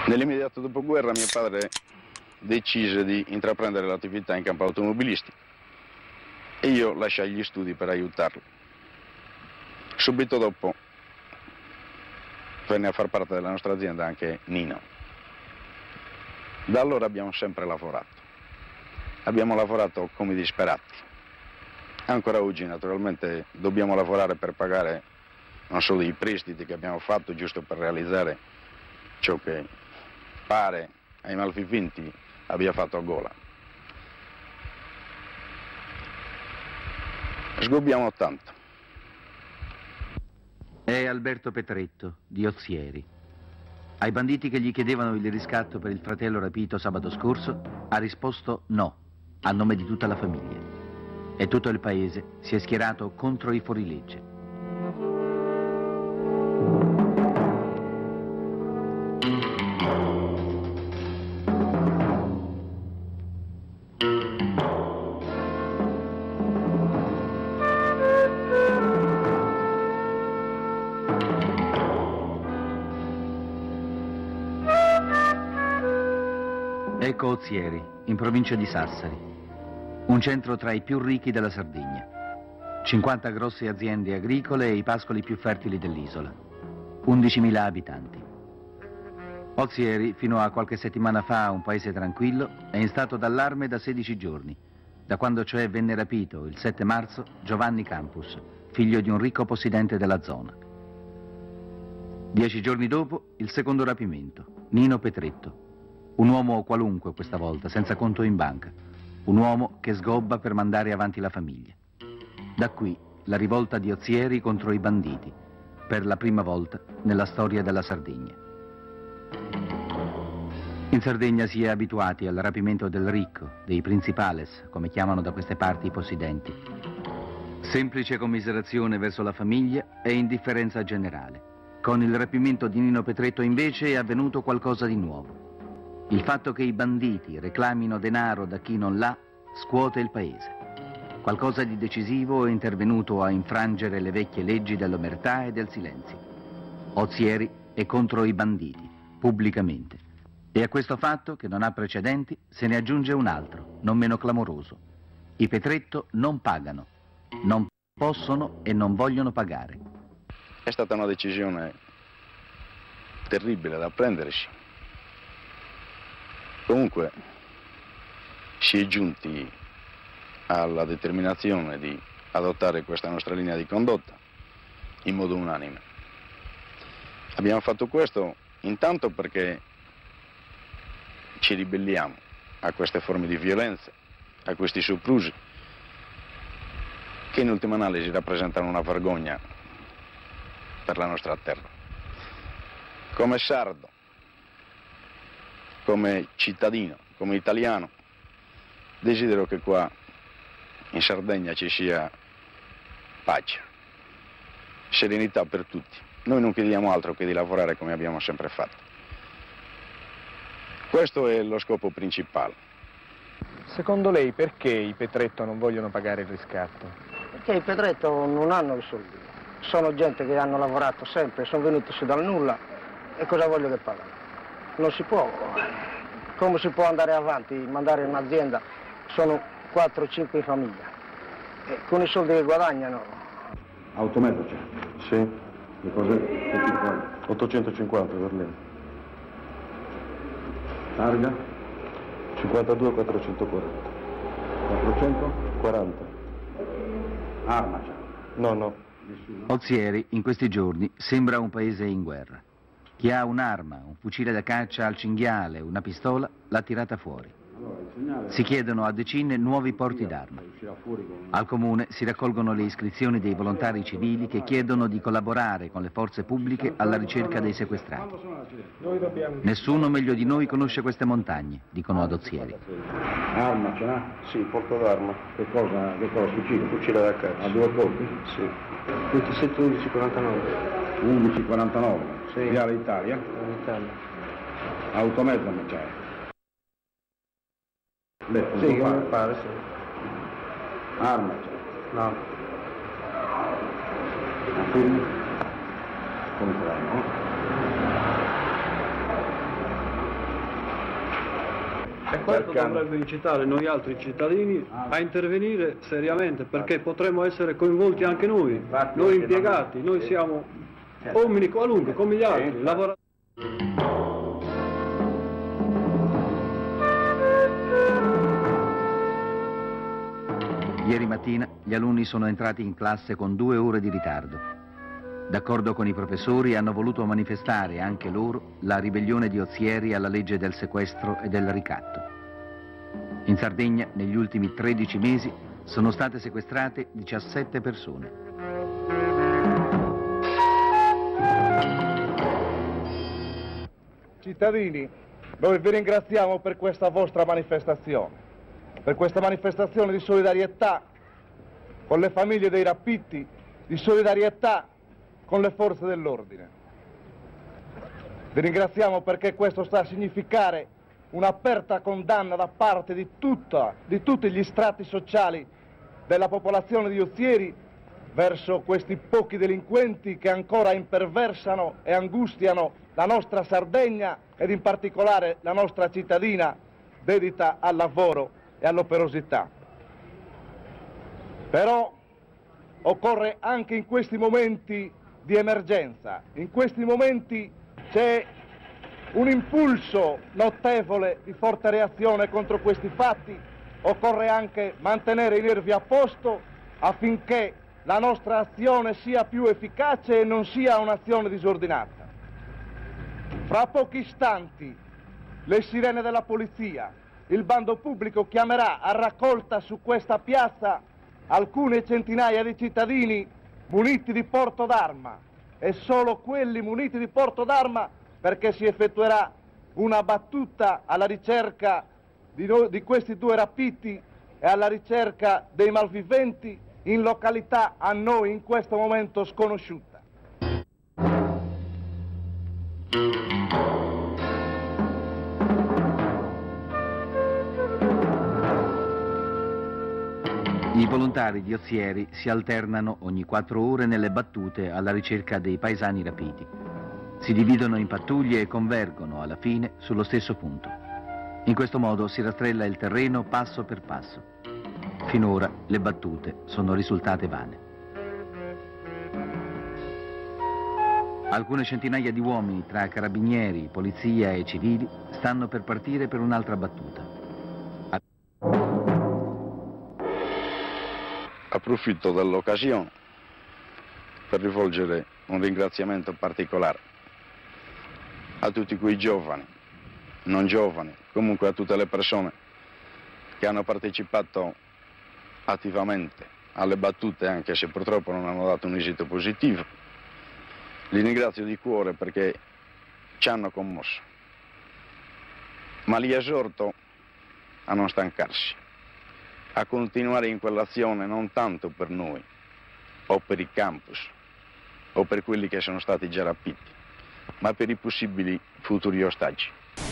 Nell'immediato dopoguerra mio padre decise di intraprendere l'attività in campo automobilistico e io lasciai gli studi per aiutarlo. Subito dopo venne a far parte della nostra azienda anche Nino. Da allora abbiamo sempre lavorato. Abbiamo lavorato come disperati. Ancora oggi naturalmente dobbiamo lavorare per pagare non solo i prestiti che abbiamo fatto giusto per realizzare ciò che pare ai malviventi abbia fatto a gola. Sgobbiamo tanto. È Alberto Petretto, di Ozieri. Ai banditi che gli chiedevano il riscatto per il fratello rapito sabato scorso, ha risposto no, a nome di tutta la famiglia. E tutto il paese si è schierato contro i fuorilegge. Ecco Ozieri, in provincia di Sassari, un centro tra i più ricchi della Sardegna. 50 grosse aziende agricole e i pascoli più fertili dell'isola. 11.000 abitanti. Ozieri, fino a qualche settimana fa un paese tranquillo, è in stato d'allarme da 16 giorni, da quando cioè venne rapito, il 7 marzo, Giovanni Campus, figlio di un ricco possidente della zona. 10 giorni dopo, il secondo rapimento, Nino Petretto. Un uomo qualunque questa volta, senza conto in banca. Un uomo che sgobba per mandare avanti la famiglia. Da qui la rivolta di Ozieri contro i banditi, per la prima volta nella storia della Sardegna. In Sardegna si è abituati al rapimento del ricco, dei principales, come chiamano da queste parti i possidenti. Semplice commiserazione verso la famiglia e indifferenza generale. Con il rapimento di Nino Petretto invece è avvenuto qualcosa di nuovo. Il fatto che i banditi reclamino denaro da chi non l'ha scuote il paese. Qualcosa di decisivo è intervenuto a infrangere le vecchie leggi dell'omertà e del silenzio. Ozieri è contro i banditi, pubblicamente. E a questo fatto, che non ha precedenti, se ne aggiunge un altro, non meno clamoroso. I Petretto non pagano, non possono e non vogliono pagare. È stata una decisione terribile da prendersi. Comunque si è giunti alla determinazione di adottare questa nostra linea di condotta in modo unanime. Abbiamo fatto questo intanto perché ci ribelliamo a queste forme di violenza, a questi soprusi, che in ultima analisi rappresentano una vergogna per la nostra terra. Come sardo, come cittadino, come italiano, desidero che qua in Sardegna ci sia pace, serenità per tutti. Noi non chiediamo altro che di lavorare come abbiamo sempre fatto. Questo è lo scopo principale. Secondo lei perché i Petretto non vogliono pagare il riscatto? Perché i Petretto non hanno i soldi. Sono gente che hanno lavorato sempre, sono venuti su dal nulla e cosa voglio che pagano? Non si può. Come si può andare avanti, mandare un'azienda? Sono 4-5 in famiglia. E con i soldi che guadagnano. Autometro c'è? Sì. Che cos'è? 850 per lei. Targa? 52 440. 440? Arma c'è? No. Nessuno? Ozieri in questi giorni sembra un paese in guerra. Chi ha un'arma, un fucile da caccia al cinghiale, una pistola, l'ha tirata fuori. Si chiedono a decine nuovi porti d'arma. Al comune si raccolgono le iscrizioni dei volontari civili che chiedono di collaborare con le forze pubbliche alla ricerca dei sequestrati. Nessuno meglio di noi conosce queste montagne, dicono ad Ozieri. Arma ce l'ha? Sì, porto d'arma. Che cosa? Fucile? Fucile da caccia. A 2 colpi? Sì. 27 11 49. 1149? Sì. Viale Italia? In Italia. Automezzo non c'è? Beh, Sì, che mi pare, sì. Arma c'è? No. Film? Controllo. questo dovrebbe incitare noi altri cittadini a intervenire seriamente, perché potremmo essere coinvolti anche noi impiegati, noi siamo uomini qualunque, come gli altri, lavoratori. Ieri mattina gli alunni sono entrati in classe con 2 ore di ritardo. D'accordo con i professori hanno voluto manifestare anche loro la ribellione di Ozieri alla legge del sequestro e del ricatto. In Sardegna negli ultimi 13 mesi sono state sequestrate 17 persone. Cittadini, noi vi ringraziamo per questa vostra manifestazione. Per questa manifestazione di solidarietà con le famiglie dei rapiti, di solidarietà con le forze dell'ordine. Vi ringraziamo perché questo sta a significare un'aperta condanna da parte di tutti gli strati sociali della popolazione di Ozieri verso questi pochi delinquenti che ancora imperversano e angustiano la nostra Sardegna ed in particolare la nostra cittadina dedita al lavoro e all'operosità. Però occorre anche in questi momenti di emergenza, in questi momenti c'è un impulso notevole di forte reazione contro questi fatti, occorre anche mantenere i nervi a posto affinché la nostra azione sia più efficace e non sia un'azione disordinata. Fra pochi istanti le sirene della polizia, il bando pubblico chiamerà a raccolta su questa piazza alcune centinaia di cittadini muniti di porto d'arma e solo quelli muniti di porto d'arma perché si effettuerà una battuta alla ricerca di questi 2 rapiti e alla ricerca dei malviventi in località a noi in questo momento sconosciuta. I volontari di Ozieri si alternano ogni 4 ore nelle battute alla ricerca dei paesani rapiti. Si dividono in pattuglie e convergono alla fine sullo stesso punto. In questo modo si rastrella il terreno passo per passo. Finora le battute sono risultate vane. Alcune centinaia di uomini tra carabinieri, polizia e civili stanno per partire per un'altra battuta. Approfitto dell'occasione per rivolgere un ringraziamento particolare a tutti quei giovani, non giovani, comunque a tutte le persone che hanno partecipato attivamente alle battute, anche se purtroppo non hanno dato un esito positivo. Li ringrazio di cuore perché ci hanno commosso, ma li esorto a non stancarsi, a continuare in quell'azione non tanto per noi o per i campus o per quelli che sono stati già rapiti, ma per i possibili futuri ostaggi.